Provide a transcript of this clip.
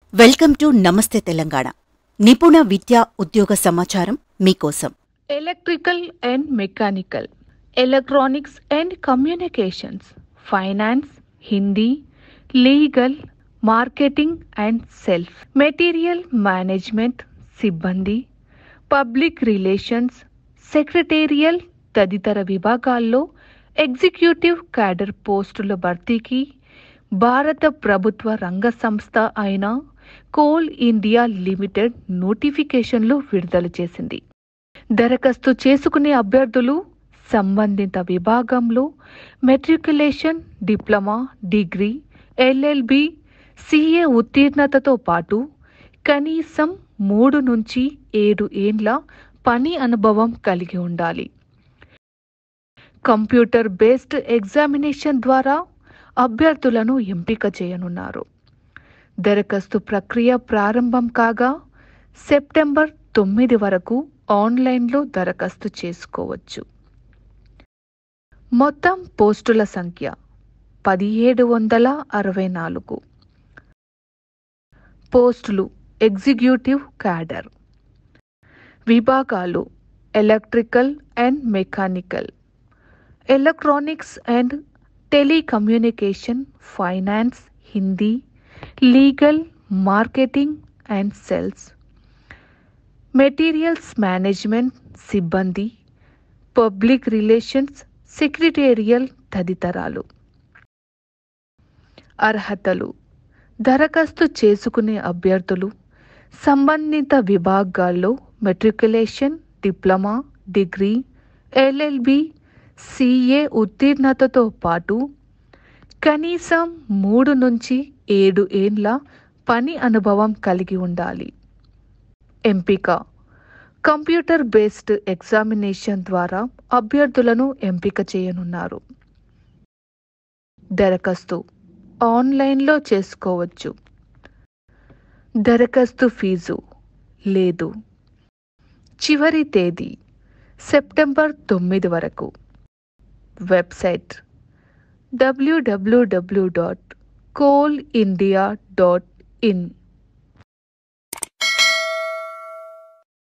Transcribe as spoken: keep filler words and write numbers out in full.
Welcome to నమస్తే తెలంగాణ. నిపుణ విద్యా ఉద్యోగ సమాచారం మీకోసం. Electrical and mechanical, electronics and communications, finance, Hindi, legal, marketing and self, material management సిబ్బంది, పబ్లిక్ రిలేషన్స్, సెక్రటేరియల్ తదితర విభాగాల్లో ఎగ్జిక్యూటివ్ క్యాడర్ పోస్టుల భర్తీకి భారత ప్రభుత్వ రంగ సంస్థ అయిన కోల్ ఇండియా లిమిటెడ్ నోటిఫికేషన్లు విడుదల చేసింది. దరఖాస్తు చేసుకునే అభ్యర్థులు సంబంధిత విభాగంలో matriculation, diploma, degree, LLB, CA ఉత్తీర్ణతతో పాటు కనీసం మూడు నుంచి ఏడు ఏండ్ల పని అనుభవం కలిగి ఉండాలి. కంప్యూటర్ బేస్డ్ ఎగ్జామినేషన్ ద్వారా అభ్యర్థులను ఎంపిక చేయనున్నారు. దరఖాస్తు ప్రక్రియ ప్రారంభం కాగా సెప్టెంబర్ తొమ్మిది వరకు ఆన్లైన్లో దరఖాస్తు చేసుకోవచ్చు. మొత్తం పోస్టుల సంఖ్య పదిహేడు వందల అరవై నాలుగు. పోస్టులు ఎగ్జిక్యూటివ్ క్యాడర్. విభాగాలు electrical and mechanical, electronics and telecommunication, finance, Hindi, legal, marketing and sales, materials management సిబ్బంది, పబ్లిక్ రిలేషన్స్, సెక్రటేరియల్ తదితరాలు. అర్హతలు: దరఖాస్తు చేసుకునే అభ్యర్థులు సంబంధిత విభాగాల్లో matriculation, diploma, degree, LLB, CA ఉత్తీర్ణతతో పాటు కనీసం మూడు నుంచి ఏడు ఏండ్ల పని అనుభవం కలిగి ఉండాలి. ఎంపిక: కంప్యూటర్ బేస్డ్ ఎగ్జామినేషన్ ద్వారా అభ్యర్థులను ఎంపిక చేయనున్నారు. దరఖాస్తు ఆన్లైన్లో చేసుకోవచ్చు. దరఖాస్తు ఫీజు లేదు. చివరి తేదీ సెప్టెంబర్ తొమ్మిది వరకు. వెబ్సైట్ డబ్ల్యూడబ్ల్యూడబ్ల్యూ dot Coal India dot in.